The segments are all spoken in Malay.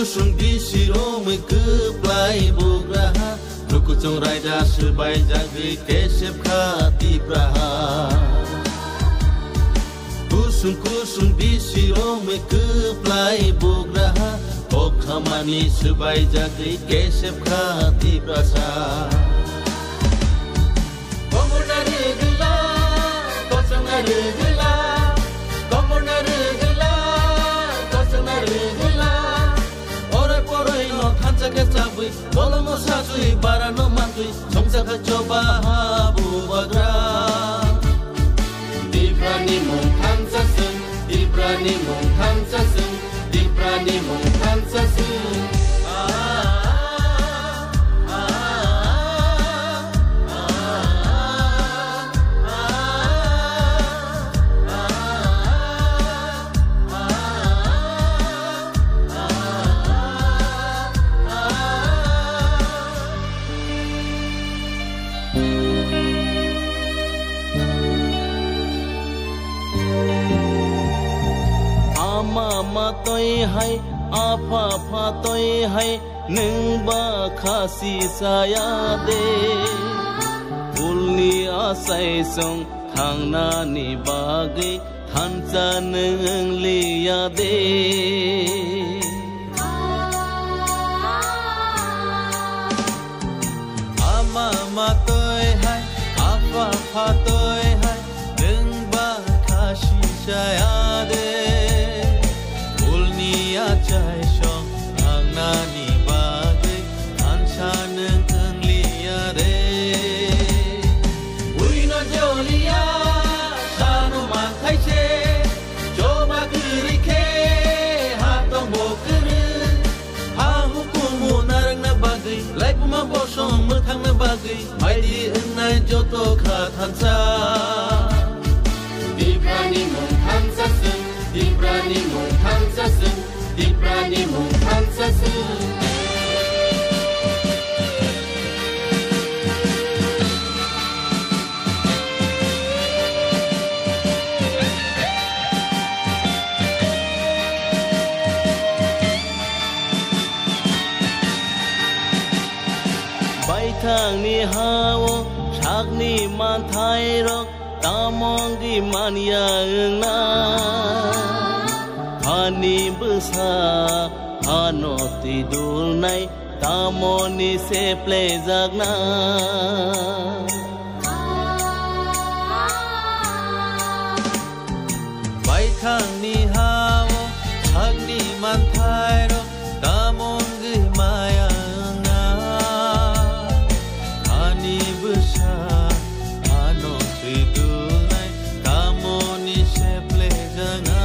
kusung di siro me ke plai bograha luku cong raida sebai jagri kesep khati praha kusung di siro me ke plai bograha okhamani sebai jagri kesep khati prasa komona regla kosong regla komona regla kosong regla ore poroi no khancha ke chabui bolomo sajui barano mantui songsa kha choba habu bagra diprani mong khancha sun diprani mong khancha sun diprani mong khancha sun Mama toy hai apa toy hai nung ba khasi saya de ulni asai song thang na ni bagi thancha nung liya de mama toy hai apa toy hai nung ba khasi saya de chai shong ang nani bagay anshan ng liya re uy na jolia sano man khai che joba kiri ke hatong mo kiri ha hukumu narang na bagay lai puma bosong muthang na bagay mai di nai joto kha thansa diprani mong thansa sun diprani mong thansa sun diprani mong khancha sun bai thang ni hawo thak ni man thai rok tamong gi man yang na Hani besar, hano tidur nai, tamoni se plezagna. Bai thang ni hao, thang ni man thai ro, tamong gi mayang na. Hani besar, hano tidur nai, tamoni se plezagna.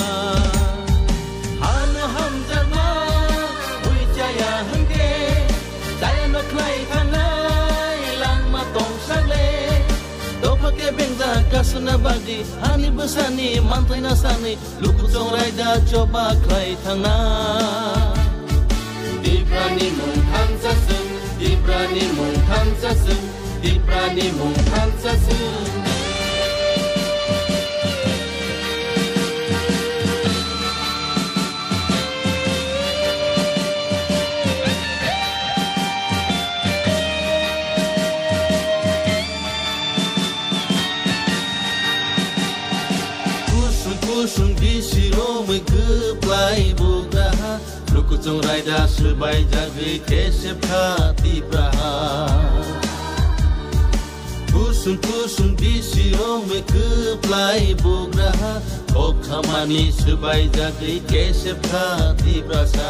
Kasana bagi hani besani mantai nasani luku cong raida coba klai thangna diprani mong khancha sun diprani mong khancha sun diprani mong khancha sun kusung di siro me ke plai bograha luku cong raida sebai jagri kesep khati praha kusung di siro me ke plai bograha okhamani sebai jagri kesep khati prasa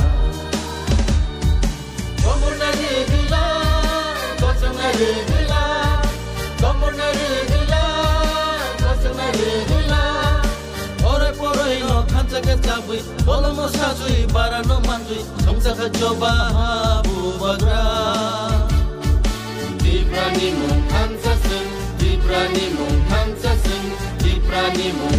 komona regla kosong regla komona regla kosong regla poroi no khancha ke chabui bolomo sajui barano mantui songsa kha choba habu bagra diprani mong khancha sun diprani mong khancha sun diprani mong